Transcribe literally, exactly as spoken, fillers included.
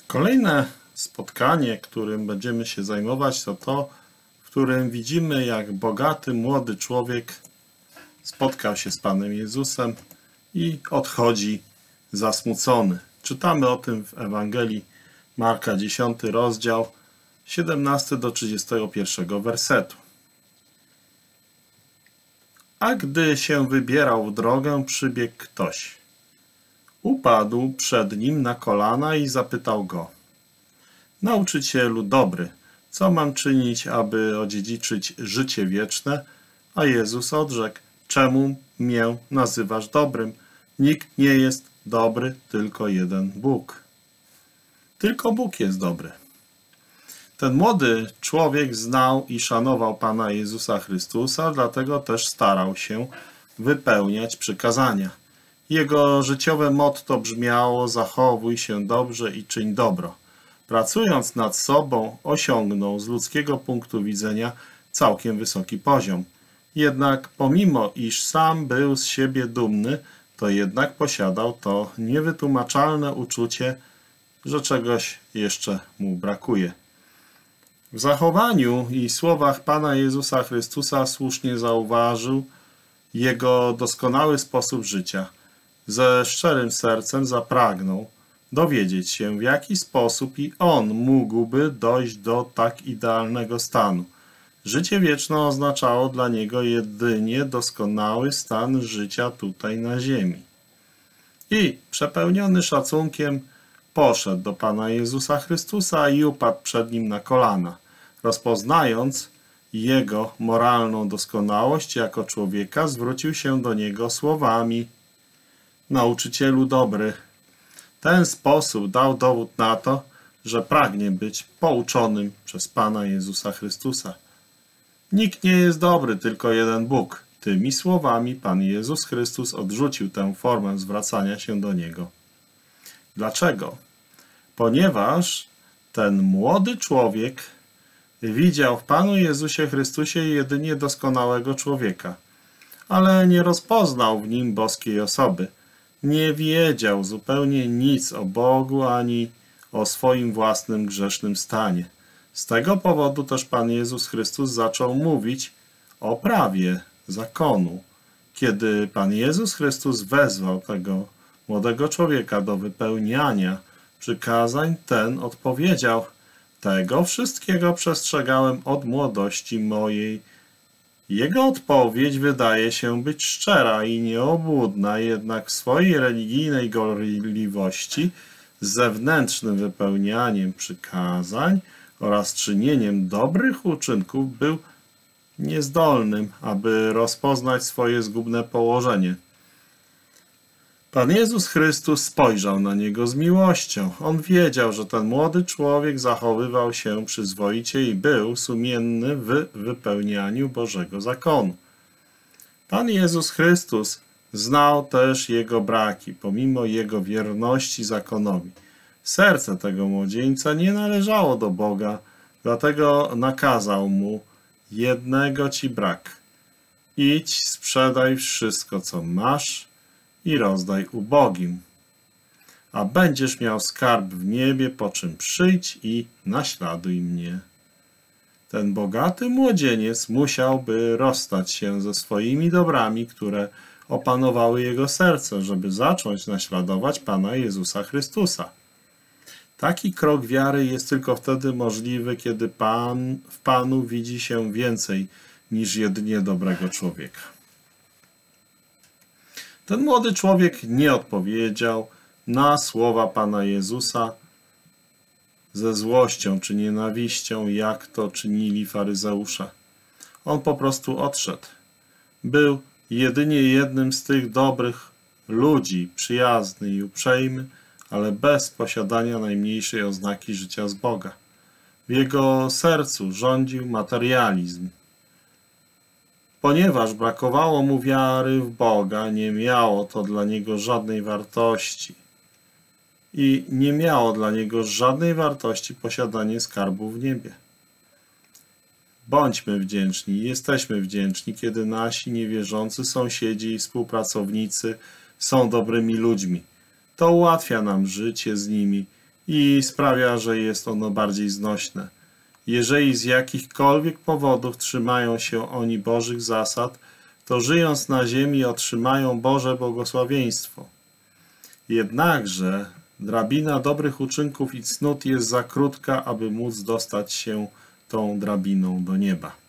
Kolejne spotkanie, którym będziemy się zajmować, to to, w którym widzimy, jak bogaty, młody człowiek spotkał się z Panem Jezusem i odchodzi zasmucony. Czytamy o tym w Ewangelii Marka, dziesiąty rozdział, siedemnasty do trzydziestego pierwszego wersetu. A gdy się wybierał w drogę, przybiegł ktoś. Upadł przed nim na kolana i zapytał go: Nauczycielu dobry, co mam czynić, aby odziedziczyć życie wieczne? A Jezus odrzekł: Czemu mię nazywasz dobrym? Nikt nie jest dobry, tylko jeden Bóg. Tylko Bóg jest dobry. Ten młody człowiek znał i szanował Pana Jezusa Chrystusa, dlatego też starał się wypełniać przykazania. Jego życiowe motto brzmiało: zachowuj się dobrze i czyń dobro. Pracując nad sobą, osiągnął z ludzkiego punktu widzenia całkiem wysoki poziom. Jednak pomimo iż sam był z siebie dumny, to jednak posiadał to niewytłumaczalne uczucie, że czegoś jeszcze mu brakuje. W zachowaniu i słowach Pana Jezusa Chrystusa słusznie zauważył jego doskonały sposób życia. Ze szczerym sercem zapragnął dowiedzieć się, w jaki sposób i on mógłby dojść do tak idealnego stanu. Życie wieczne oznaczało dla niego jedynie doskonały stan życia tutaj na ziemi. I przepełniony szacunkiem poszedł do Pana Jezusa Chrystusa i upadł przed Nim na kolana, rozpoznając Jego moralną doskonałość jako człowieka, zwrócił się do Niego słowami: Nauczycielu dobry. Ten sposób dał dowód na to, że pragnie być pouczonym przez Pana Jezusa Chrystusa. Nikt nie jest dobry, tylko jeden Bóg. Tymi słowami Pan Jezus Chrystus odrzucił tę formę zwracania się do Niego. Dlaczego? Ponieważ ten młody człowiek widział w Panu Jezusie Chrystusie jedynie doskonałego człowieka, ale nie rozpoznał w nim boskiej osoby. Nie wiedział zupełnie nic o Bogu ani o swoim własnym grzesznym stanie. Z tego powodu też Pan Jezus Chrystus zaczął mówić o prawie zakonu. Kiedy Pan Jezus Chrystus wezwał tego młodego człowieka do wypełniania przykazań, ten odpowiedział: Tego wszystkiego przestrzegałem od młodości mojej. Jego odpowiedź wydaje się być szczera i nieobłudna, jednak w swojej religijnej gorliwości, z zewnętrznym wypełnianiem przykazań oraz czynieniem dobrych uczynków był niezdolnym, aby rozpoznać swoje zgubne położenie. Pan Jezus Chrystus spojrzał na niego z miłością. On wiedział, że ten młody człowiek zachowywał się przyzwoicie i był sumienny w wypełnianiu Bożego zakonu. Pan Jezus Chrystus znał też jego braki, pomimo jego wierności zakonowi. Serce tego młodzieńca nie należało do Boga, dlatego nakazał mu: jednego ci brak. Idź, sprzedaj wszystko, co masz i rozdaj ubogim, a będziesz miał skarb w niebie, po czym przyjdź i naśladuj mnie. Ten bogaty młodzieniec musiałby rozstać się ze swoimi dobrami, które opanowały jego serce, żeby zacząć naśladować Pana Jezusa Chrystusa. Taki krok wiary jest tylko wtedy możliwy, kiedy Pan, w Panu widzi się więcej niż jedynie dobrego człowieka. Ten młody człowiek nie odpowiedział na słowa Pana Jezusa ze złością czy nienawiścią, jak to czynili faryzeusze. On po prostu odszedł. Był jedynie jednym z tych dobrych ludzi, przyjazny i uprzejmy, ale bez posiadania najmniejszej oznaki życia z Boga. W jego sercu rządził materializm. Ponieważ brakowało mu wiary w Boga, nie miało to dla niego żadnej wartości. I nie miało dla niego żadnej wartości posiadanie skarbu w niebie. Bądźmy wdzięczni, jesteśmy wdzięczni, kiedy nasi niewierzący sąsiedzi i współpracownicy są dobrymi ludźmi. To ułatwia nam życie z nimi i sprawia, że jest ono bardziej znośne. Jeżeli z jakichkolwiek powodów trzymają się oni Bożych zasad, to żyjąc na ziemi otrzymają Boże błogosławieństwo. Jednakże drabina dobrych uczynków i cnót jest za krótka, aby móc dostać się tą drabiną do nieba.